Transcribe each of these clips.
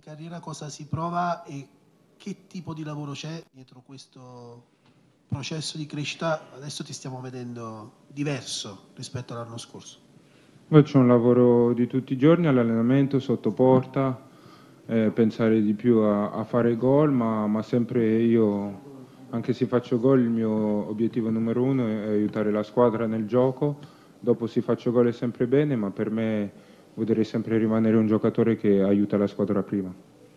carriera cosa si prova e che tipo di lavoro c'è dietro questo processo di crescita? Adesso ti stiamo vedendo diverso rispetto all'anno scorso. Faccio un lavoro di tutti i giorni all'allenamento, sotto porta, pensare di più a fare gol, ma sempre io, anche se faccio gol, il mio obiettivo numero uno è aiutare la squadra nel gioco. Dopo se faccio gol è sempre bene, ma per me vorrei sempre rimanere un giocatore che aiuta la squadra prima.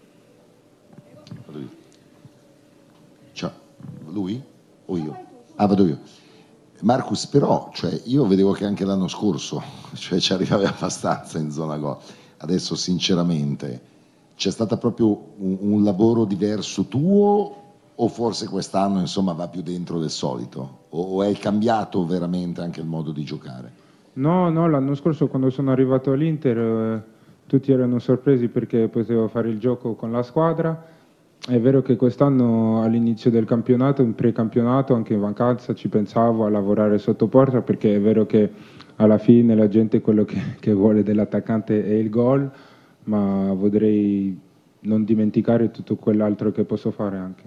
Ciao, lui o io? Ah, vado io. Marcus, però, cioè, io vedevo che anche l'anno scorso, cioè, ci arrivavi abbastanza in zona gol. Adesso, sinceramente, c'è stato proprio un lavoro diverso tuo o forse quest'anno, insomma, va più dentro del solito? O è cambiato veramente anche il modo di giocare? No, l'anno scorso quando sono arrivato all'Inter tutti erano sorpresi perché potevo fare il gioco con la squadra. È vero che quest'anno all'inizio del campionato, in precampionato, anche in vacanza, ci pensavo a lavorare sotto porta perché è vero che alla fine la gente quello che vuole dell'attaccante è il gol, ma vorrei non dimenticare tutto quell'altro che posso fare anche.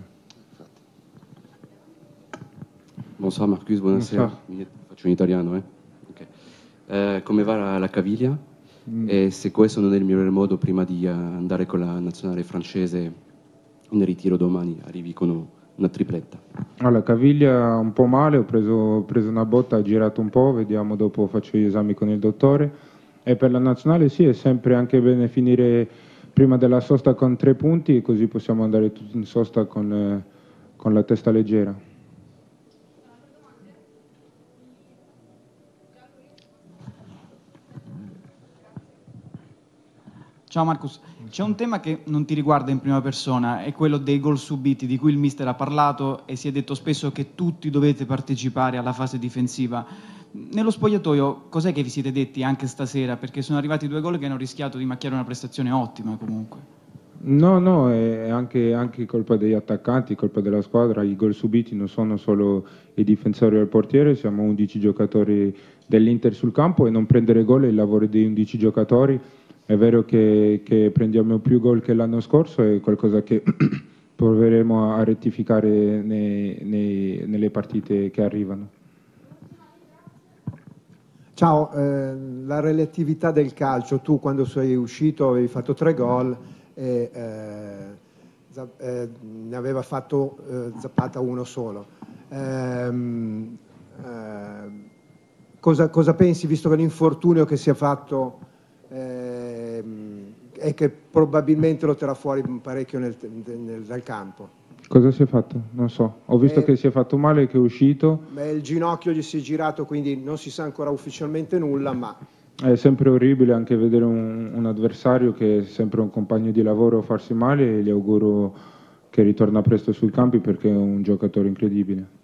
Bonsoir Marcus, buonasera. Faccio in italiano, Okay. Come va la caviglia? E se questo non è il migliore modo prima di andare con la nazionale francese in ritiro domani, arrivi con una tripletta? Alla caviglia un po' male, ho preso una botta, ho girato un po', vediamo dopo, faccio gli esami con il dottore. E per la nazionale sì, è sempre anche bene finire prima della sosta con 3 punti, così possiamo andare tutti in sosta con la testa leggera. Ciao Marcus, c'è un tema che non ti riguarda in prima persona, è quello dei gol subiti di cui il mister ha parlato e si è detto spesso che tutti dovete partecipare alla fase difensiva. Nello spogliatoio cos'è che vi siete detti anche stasera? Perché sono arrivati 2 gol che hanno rischiato di macchiare una prestazione ottima comunque. No, è anche colpa degli attaccanti, colpa della squadra. I gol subiti non sono solo i difensori e il portiere, siamo 11 giocatori dell'Inter sul campo e non prendere gol è il lavoro di 11 giocatori. È vero che prendiamo più gol che l'anno scorso, è qualcosa che proveremo a rettificare nelle partite che arrivano. Ciao, la relatività del calcio, tu quando sei uscito avevi fatto 3 gol e ne aveva fatto Zapata uno solo. Cosa pensi, visto che l'infortunio che si è fatto e che probabilmente lo terrà fuori parecchio dal campo? Cosa si è fatto? Non so. Ho visto che si è fatto male e che è uscito. Il ginocchio gli si è girato, quindi non si sa ancora ufficialmente nulla, ma... È sempre orribile anche vedere un avversario che è sempre un compagno di lavoro farsi male e gli auguro che ritorna presto sui campi perché è un giocatore incredibile.